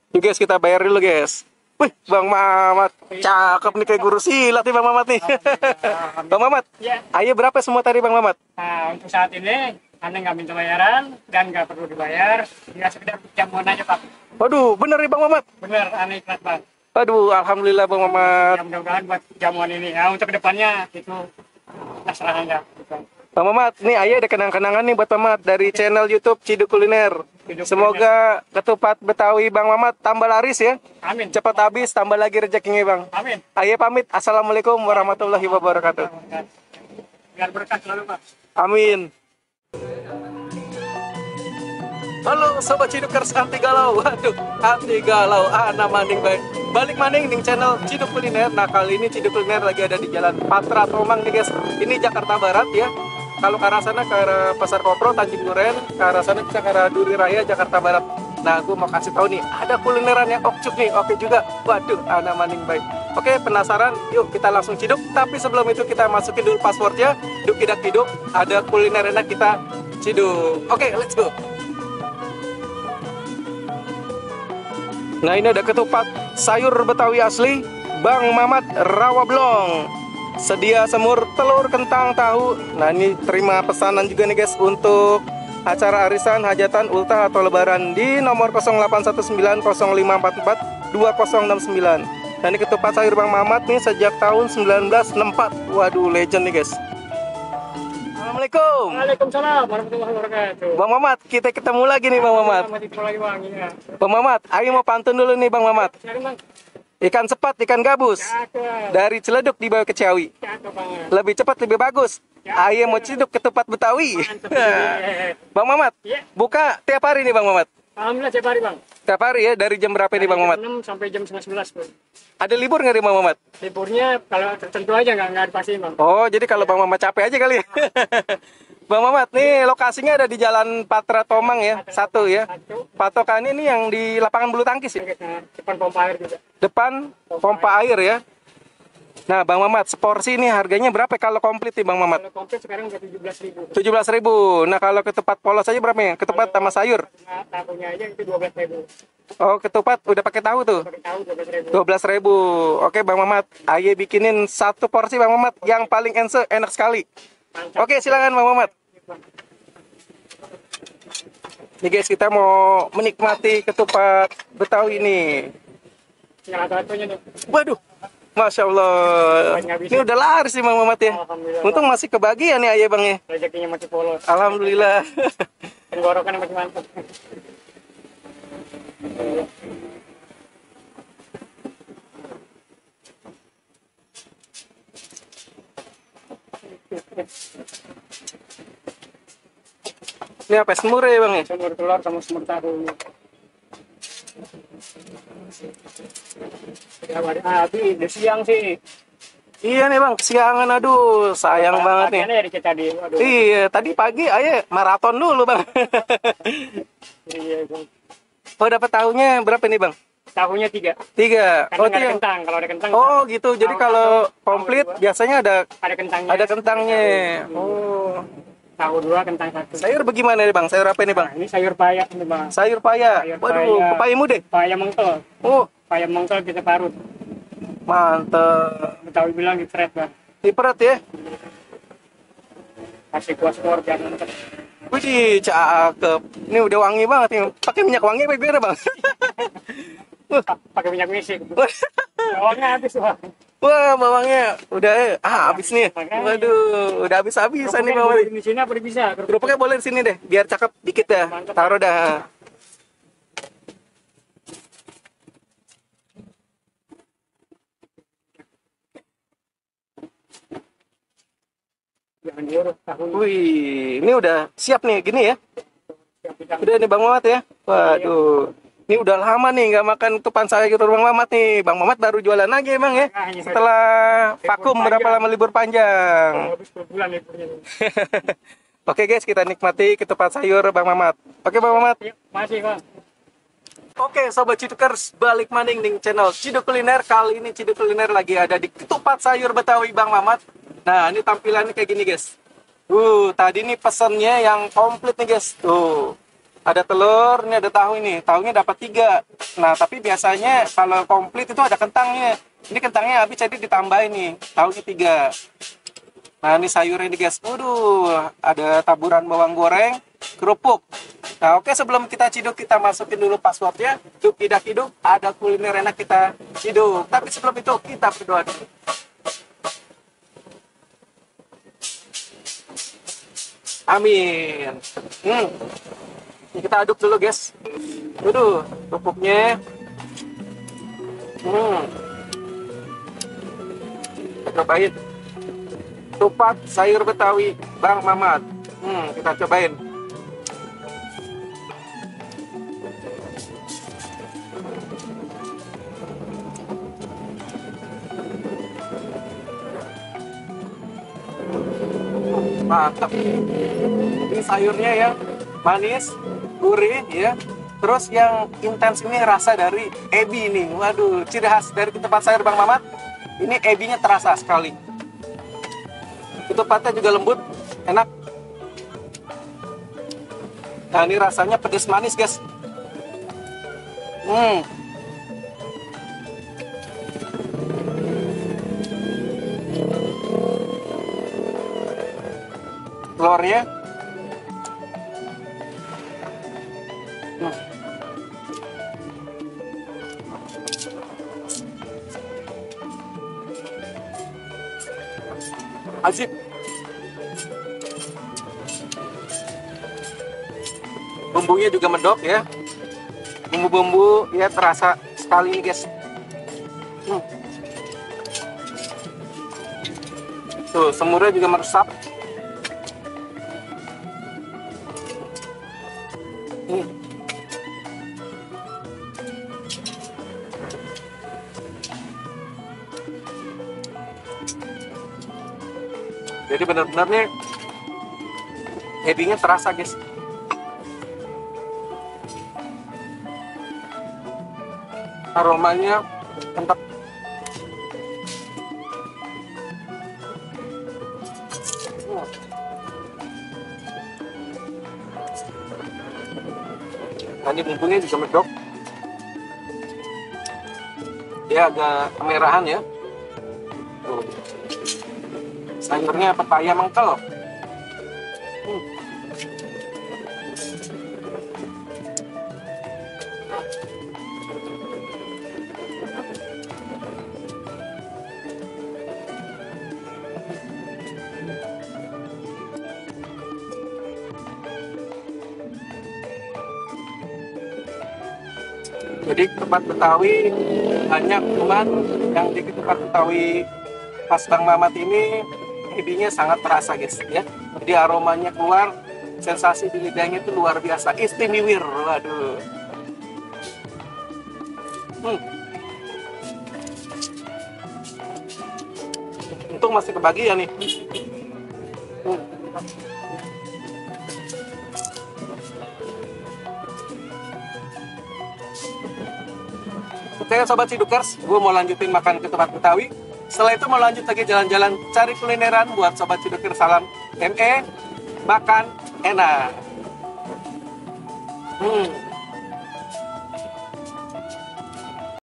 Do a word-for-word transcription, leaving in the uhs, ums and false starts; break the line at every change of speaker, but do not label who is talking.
Yuk guys, kita bayar dulu guys. Wih, Bang Mamat, cakep nih kayak guru silat nih Bang Mamat nih. Bang Mamat,
Ya.
ayo berapa semua tadi Bang Mamat?
Nah, untuk saat ini Anda nggak minta bayaran dan nggak perlu dibayar, ya sekedar jamuan aja Pak.
Waduh, bener nih Bang Mamat.
Bener, aneh ikhlas Pak.
Aduh, alhamdulillah Bang Mamat.
Ya mudah-mudahan buat jamuan ini. Ya untuk kedepannya itu terserah Anda.
Bang Mamat, nih ayah ada kenang-kenangan nih buat Bang Mamat dari channel YouTube Ciduk Kuliner.
Ciduk
Semoga ketupat Betawi Bang Mamat tambah laris ya.
Amin.
Cepat habis, tambah lagi rezekinya Bang.
Amin.
Ayah pamit. Assalamualaikum warahmatullahi wabarakatuh.
Biar berkah selalu Pak.
Amin. Halo Sobat Cidukers anti galau. Waduh, anti galau. Ah, nama maning baik. Balik maning nih channel Ciduk Kuliner. Nah, kali ini Ciduk Kuliner lagi ada di Jalan Patra Tomang nih guys. Ini Jakarta Barat ya. Kalau ke arah sana ke arah Pasar Kopro, Tanjung Duren, ke arah sana bisa ke arah Duri Raya, Jakarta Barat. Nah, gue mau kasih tahu nih, ada kulineran yang okcuk nih, oke juga. Waduh, ana maning baik. Oke, penasaran? Yuk kita langsung ciduk. Tapi sebelum itu kita masukin dulu passwordnya. Duk tidak ciduk, ada kuliner enak kita ciduk. Oke, let's go. Nah, ini ada ketupat sayur Betawi asli, Bang Mamat Rawablong. Sedia semur, telur, kentang, tahu. Nah, ini terima pesanan juga nih guys untuk acara arisan, hajatan, ultah atau lebaran di nomor nol delapan satu sembilan nol lima empat empat dua nol enam sembilan. Nah, ini ketupat sayur Bang Mamat nih sejak tahun seribu sembilan ratus enam puluh empat. Waduh, legend nih guys. Assalamualaikum.
Waalaikumsalam warahmatullahi wabarakatuh.
Bang Mamat, kita ketemu lagi nih Bang Mamat.
Masih ketemu lagi Bang. Iya.
Bang Mamat, ayo mau pantun dulu nih Bang Mamat.
Silakan Bang.
Ikan sepat, ikan gabus.
Cakep.
Dari Ciledug dibawa ke Ciawi.
Cakep banget.
Lebih cepat, lebih bagus. Ayo mau ciduk ketupat Betawi.
Mantap. Iya.
Bang Mamat,
Iya.
buka tiap hari nih Bang Mamat.
Alhamdulillah tiap hari Bang.
Tiap hari ya, dari jam berapa nih Bang Mamat?
enam sampai jam setengah sebelas Bang.
Ada libur nggak nih Bang Mamat?
Liburnya kalau tertentu aja nggak nggak dipastiin Bang.
Oh, jadi kalau Bang Mamat capek aja kali ya. Bang Mamat, nih lokasinya ada di Jalan Patra Tomang ya, satu ya.
Satu.
Patokannya ini yang di lapangan bulu tangkis ya.
Nah, depan pompa air juga.
Depan pompa air ya. Nah, Bang Mamat, seporsi ini harganya berapa kalau komplit nih Bang Mamat?
Kalau komplit sekarang udah tujuh belas ribu.
tujuh belas ribu. Nah, kalau ketupat polos aja berapa ya? Ketupat sama sayur.
Nah, tahunya aja itu dua belas ribu.
Oh, ketupat udah pakai tahu tuh.
Pakai tahu dua belas ribu.
dua belas ribu. Oke, Bang Mamat. Ayo bikinin satu porsi Bang Mamat yang paling ense, enak sekali.
Mantap.
Oke, silakan Bang Mamat. Nih guys, kita mau menikmati ketupat Betawi nih.
Yang satu-satunya nih.
Waduh, Masya Allah. Ini udah laris sih Bang Mamat ya.
Alhamdulillah.
Untung masih kebagian ya ayah Bang ya.
Rezekinya masih polos.
Alhamdulillah.
Tenggorokan masih mantap.
Ini apa semur ya Bang ya?
Semur telur sama semur tahu. Ya, ah, habis udah siang sih.
Iya nih Bang, kesiangan aduh, sayang banget nih.
Bagiannya dari kita di. Waduh.
Iya, tadi pagi ayah maraton dulu Bang.
Iya, Bang.
Oh, dapat tahunya berapa nih Bang?
Tahunya tiga.
Tiga.
Karena
Oh,
nggak ada
tiga.
kentang. Kalau ada kentang.
Oh gitu, jadi
tahu
kalau
satu, tahu
komplit
dua.
biasanya ada
Ada kentangnya.
ada kentangnya.
Hmm.
Oh,
Tahu dua, kentang satu.
sayur bagaimana nih Bang? Sayur apa nih Bang?
Nah, ini sayur paya nih Bang.
Sayur paya.
Sayur
Waduh,
paya.
pepaya muda.
Paya mengkel.
Oh,
Paya mengkel kita parut.
mantep.
Betawi bilang di thread Bang.
Diperet ya.
Kasih kuas sport biar mantap.
Wih, cakep. Ini udah wangi banget nih. Pakai minyak wangi apa gimana Bang?
Pa- Pakai minyak misik. Bawangnya habis Bang.
Wah, bawangnya udah eh, ah habis nih. Waduh, udah habis-habisan nih bawang.
Di sini apa bisa?
Kerupuknya boleh di sini deh, biar cakep dikit dah.
Mantap.
Taruh dah.
Jangan diurut tahu.
Wih, ini udah siap nih gini ya. Udah nih Bang Mamat ya. Waduh. Ini udah lama nih nggak makan ketupat sayur gitu Bang Mamat nih. Bang Mamat baru jualan lagi emang ya. Setelah vakum berapa lama libur panjang.
Habis berbulan liburnya.
Oke guys, kita nikmati ketupat sayur Bang Mamat. Oke Bang Mamat.
Yuk, masih Bang.
Oke Sobat Cidukers, balik maning nih channel Ciduk Kuliner. Kali ini Ciduk Kuliner lagi ada di ketupat sayur Betawi Bang Mamat. Nah ini tampilannya kayak gini guys. Uh, tadi nih pesennya yang komplit nih guys. Tuh, Ada telur, ini ada tahu ini. Tahunya dapat tiga. Nah, tapi biasanya kalau komplit itu ada kentangnya. Ini kentangnya habis jadi ditambahin nih. Tahunya tiga. Nah, ini sayurnya nih guys. Waduh, ada taburan bawang goreng, kerupuk. Nah, oke, sebelum kita ciduk, kita masukin dulu passwordnya. Duk tidak hidup, ada kuliner enak kita ciduk. Tapi sebelum itu, kita berdoa dulu. Amin. Hmm. Ini kita aduk dulu guys. Waduh, kerupuknya. Hmm. Kita cobain. Tupat sayur Betawi Bang Mamat. Hmm, kita cobain. Mantap. Ini sayurnya yang manis, gurih ya. Terus yang intens ini rasa dari ebi nih. Waduh, ciri khas dari ketupat sayur Bang Mamat. Ini ebinya terasa sekali. Ketupatnya juga lembut, enak. Nah, ini rasanya pedas manis, guys. Hmm. Telurnya. Hmm. Asik. Bumbunya juga medok ya. Bumbu-bumbu ya terasa sekali nih guys. Hmm. Tuh, semurnya juga meresap. Hmm. Jadi benar-benar nih ebinya terasa guys. Aromanya mantap. Hmm. Nah, ini bumbunya juga medok. Dia agak kemerahan ya. Tuh. Sayurnya pepaya mengkel. Hmm. Jadi ketupat Betawi banyak, cuman yang di ketupat Betawi khas Bang Mamat ini ebinya sangat terasa guys ya. Jadi aromanya keluar, sensasi di lidahnya itu luar biasa, istimewir. Waduh. Hmm. Untung masih kebagian nih. Hmm. Oke sobat Cidukers, gue mau lanjutin makan ketupat Betawi. Setelah itu mau lanjut lagi jalan-jalan cari kulineran buat sobat Cidukers. Salam M E, makan enak. Hmm.